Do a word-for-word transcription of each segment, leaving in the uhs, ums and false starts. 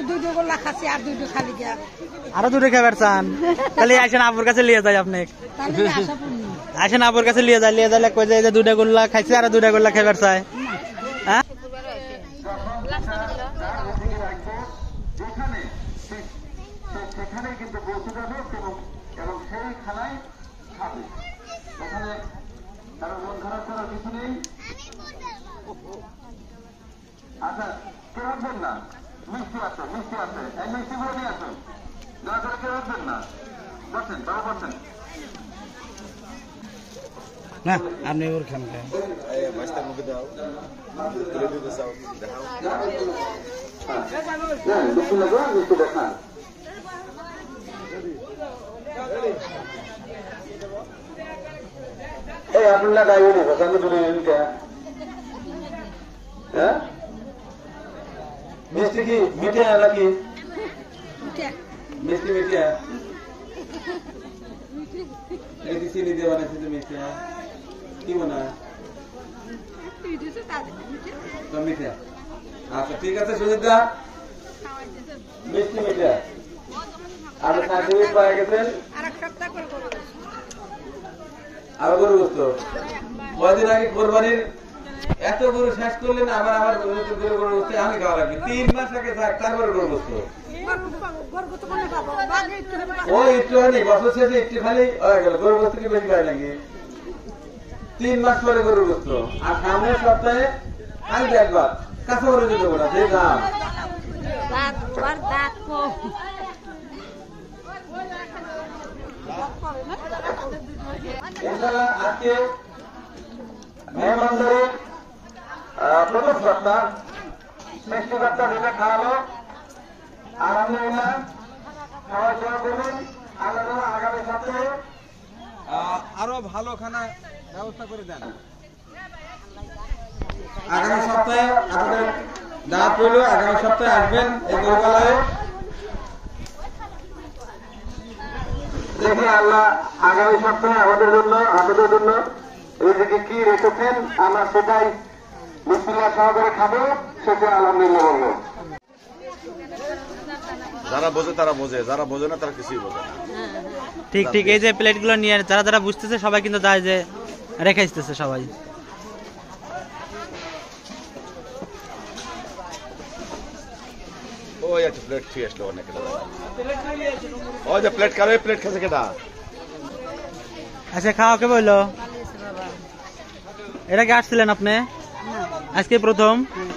আরো দুটো খাবার চান তাহলে আসেন আবুর কাছে নিয়ে যাই আপনি আসেন আবুর কাছে নিয়ে যায় নিয়ে যাইলে কই যে দুটা গোল্লা খাইছে আর দুটা গোল্লা খাবার চায় হ্যাঁ আচ্ছা কেউ রাখবেন না মিষ্টি আছে মিষ্টি আছে এই মিষ্টিগুলো নিয়ে আসুন দয়া করে কেউ রাখবেন না বসেন বাবা বসেন না আপনি ওর খান মাছটার মুখে দাও মিষ্টি দেখান এই আপনার গায়ে দিবো আমি দূরে হ্যাঁ মিষ্টি কি মিঠে নাকি মিষ্টি মিঠে চিনি দিয়ে বানাইছে তো মিঠে কি মনে হয় মিঠে আচ্ছা ঠিক আছে সুজিতদা মিষ্টি মিঠে আর সার্টিফিকেট পাওয়া গেছেন আরো গরু গোস্ত কয়দিন আগে কোরবানির এত গরু শেষ করলেন আবার আবার গরু গরু গোস্ত আমি খাওয়া লাগবে তিন মাস আগে থাক তারপরে গরু গোস্ত ও একটু হয়নি বছর শেষে একটু খালি হয়ে গেল গরু গোস্ত কি বেশি গায়ে লাগে তিন মাস পরে গরু গোস্ত আর সামনের সপ্তাহে কালকে একবার কাঁচা গরু দিতে পারা যে দাম আজকে মেহমানদারি প্রথম সপ্তাহ মিষ্টি বাচ্চা দিলে খাওয়ালো আলহামদুলিল্লাহ খাওয়া দাওয়া করুন আলাদা আগামী সপ্তাহে আরো ভালো খানা ব্যবস্থা করে দেন আগামী সপ্তাহে আপনাদের দাওয়াত রইল আগামী সপ্তাহে আসবেন এই গরুবালায় দেখি আল্লাহ আগামী সপ্তাহে আমাদের জন্য আপনাদের জন্য রিজিকে কি রেখেছেন আমরা সেটাই বিসমিল্লাহ সহকারে খাবো সেটা আলহামদুলিল্লাহ বলবো যারা বোঝে তারা বোঝে যারা বোঝে না তারা কিছুই বোঝে না ঠিক ঠিক এই যে প্লেট গুলো নিয়ে যারা যারা বুঝতেছে সবাই কিন্তু যায় যে রেখে আসতেছে সবাই ওই একটা প্লেট খেয়ে আসলো অনেক ওই যে প্লেট কারো প্লেট খেয়েছে কেটা আচ্ছা খাওয়া কে বললো এটা কি আসছিলেন আপনি আজকে প্রথম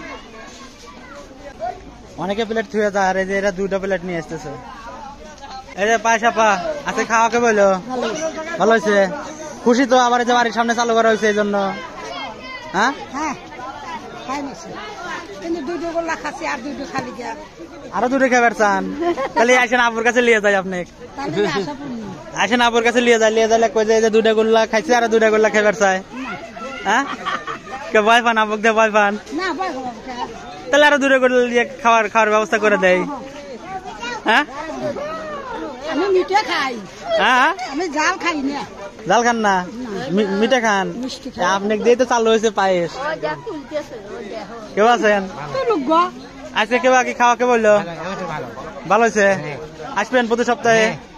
অনেকে প্লেট থুয়ে যায় আর এই যে এরা দুইটা প্লেট নিয়ে আসতেছে এই যে পায়সা পা আজকে খাওয়া কে বললো ভালো হয়েছে খুশি তো আবার এই যে বাড়ির সামনে চালু করা হয়েছে এই জন্য হ্যাঁ আরো দুটো খাবার চান তাহলে আসেন আবুর কাছে নিয়ে যাই আপনি আসেন আবুর কাছে নিয়ে যায় নিয়ে যাইলে কই যে দুটা গোল্লা খাইছে আর দুটা গোল্লা খাবার চায় হ্যাঁ কে ভয় পান আবুক দিয়ে ভয় পান তাহলে আরো দুটো গোল্লা দিয়ে খাওয়ার খাওয়ার ব্যবস্থা করে দেয় হ্যাঁ আমি মিঠে খাই হ্যাঁ আমি জাল খাই না জাল খান না মিঠে খান আপনি দিয়ে তো চালু হয়েছে পায়েস কেউ আছেন আজকে কেউ আগে খাওয়া কে বললো ভালো হয়েছে আসবেন প্রতি সপ্তাহে